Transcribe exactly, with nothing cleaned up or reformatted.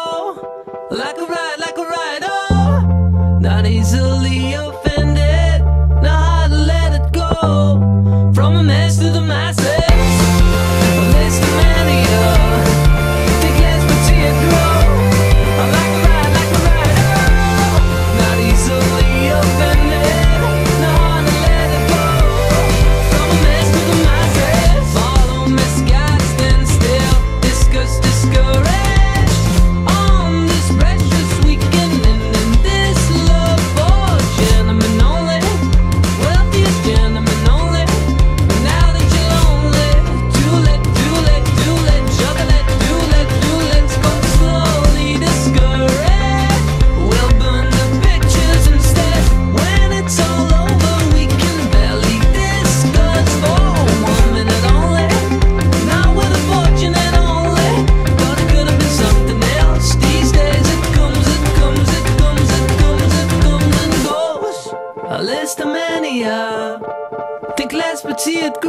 like a ride, like a ride, oh, not easily offended, not hard to let it go. From a mess to the masses, a list of many, oh, think less but see it grow. Like a ride, like a ride, oh, not easily offended, not hard to let it go. From a mess to the masses, follow misguided, stand still, discuss, discourage. A list of many, uh, think less but see it grow.